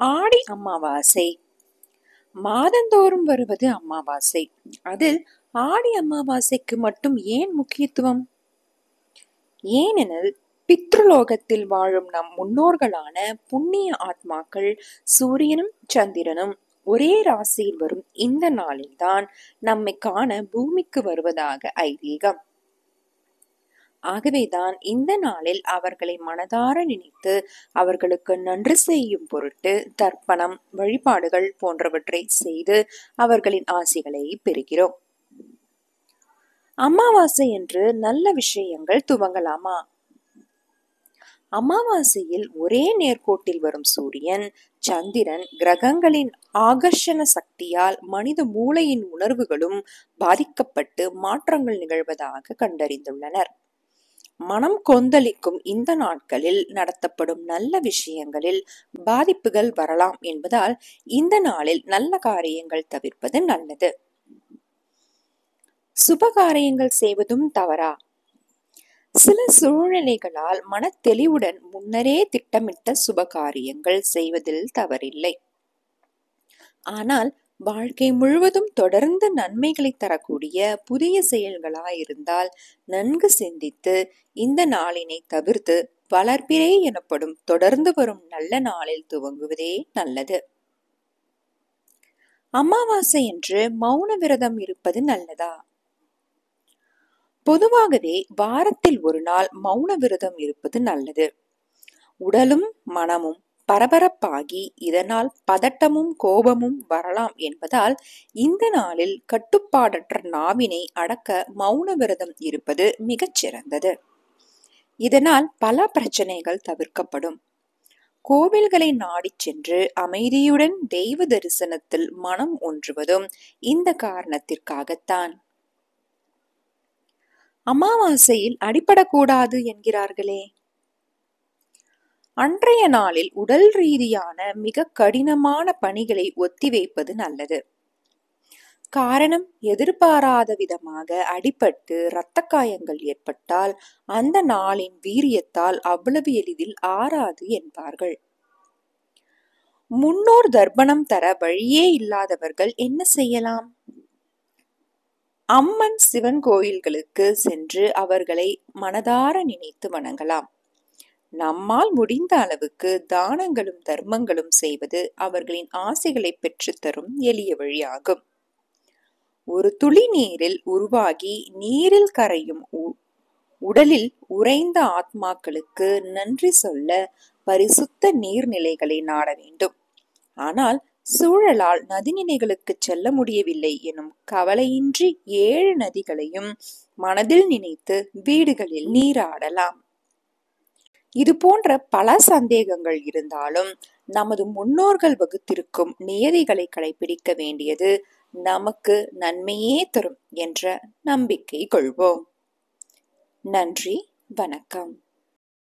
ஆடி அமாவாசை மாதந்தோறும் வருவது அமாவாசை. அதில் ஆடி அமாவாசைக்கு மட்டும் ஏன் முக்கியத்துவம்? ஏனெனில் பித்ருலோகத்தில் வாழும் நம் முன்னோர்களான புண்ணிய ஆத்மாக்கள் சூரியனும் சந்திரனும் ஒரே ராசியில் வரும் இந்த நாளில்தான் நம்மை காண பூமிக்கு வருவதாக ஐதீகம். ஆகவேதான் இந்த நாளில் அவர்களை மனதார நினைத்து அவர்களுக்கு நன்றி செய்யும் பொருட்டு தர்ப்பணம், வழிபாடுகள் போன்றவற்றை செய்து அவர்களின் ஆசிகளை பெறுகிறோம். அமாவாசை என்று நல்ல விஷயங்கள் துவங்கலாமா? அமாவாசையில் ஒரே நேர்கோட்டில் வரும் சூரியன், சந்திரன் கிரகங்களின் ஆகர்ஷண சக்தியால் மனித மூளையின் உணர்வுகளும் பாதிக்கப்பட்டு மாற்றங்கள் நிகழ்வதாக கண்டறிந்துள்ளனர். மனம் கொந்தளிக்கும் இந்த நாட்களில் நடத்தப்படும் நல்ல விஷயங்களில் பாதிப்புகள் வரலாம் என்பதால் இந்த நாளில் நல்ல காரியங்கள் தவிர்ப்பது நல்லது. சுப காரியங்கள் செய்வதும் தவறா? சில சூழ்நிலைகளால் மன தெளிவுடன் முன்னரே திட்டமிட்ட சுப காரியங்கள் செய்வதில் தவறில்லை. ஆனால் வாழ்க்கை முழுவதும் தொடர்ந்து நன்மைகளை தரக்கூடிய புதிய செயல்களாயிருந்தால் நன்கு சிந்தித்து இந்த நாளினை தவிர்த்து வளர்பிறை எனப்படும் தொடர்ந்து வரும் நல்ல நாளில் துவங்குவதே நல்லது. அமாவாசை என்று மௌன விரதம் இருப்பது நல்லதா? பொதுவாகவே வாரத்தில் ஒரு நாள் மௌன விரதம் இருப்பது நல்லது. உடலும் மனமும் பரபரப்பாகி இதனால் பதட்டமும் கோபமும் வரலாம் என்பதால் இந்த நாளில் கட்டுப்பாடற்ற நாவினை அடக்க மௌன விரதம் இருப்பது மிகச் சிறந்தது. இதனால் பல பிரச்சனைகள் தவிர்க்கப்படும். கோவில்களை நாடி சென்று அமைதியுடன் தெய்வ தரிசனத்தில் மனம் ஒன்றுவதும் இந்த காரணத்திற்காகத்தான். அமாவாசையில் அடிபடக்கூடாது என்கிறார்களே. அன்றைய நாளில் உடல் ரீதியான மிக கடினமான பணிகளை ஒத்திவைப்பது நல்லது. காரணம், எதிர்பாராத விதமாக அடிபட்டு இரத்த காயங்கள் ஏற்பட்டால் அந்த நாளின் வீரியத்தால் அவ்வளவு எளிதில் ஆறாது என்பார்கள். முன்னோர் தர்ப்பணம் தர வழியே இல்லாதவர்கள் என்ன செய்யலாம்? அம்மன், சிவன் கோயில்களுக்கு சென்று அவர்களை மனதார நினைத்து வணங்கலாம். நம்மால் முடிந்த அளவுக்கு தானங்களும் தர்மங்களும் செய்வது அவர்களின் ஆசைகளை பெற்று தரும் எளிய வழியாகும். ஒரு துளி நீரில் உருவாகி நீரில் கரையும் உடலில் உறைந்த ஆத்மாக்களுக்கு நன்றி சொல்ல பரிசுத்த நீர்நிலைகளை நாட வேண்டும். ஆனால் சூழலால் நதிநிலைகளுக்கு செல்ல முடியவில்லை எனும் கவலையின்றி 7 நதிகளையும் மனதில் நினைத்து வீடுகளில் நீராடலாம். இது போன்ற பல சந்தேகங்கள் இருந்தாலும் நமது முன்னோர்கள் வகுத்திருக்கும் நியதிகளை கடைபிடிக்க வேண்டியது நமக்கு நன்மையே தரும் என்ற நம்பிக்கை கொள்வோம். நன்றி, வணக்கம்.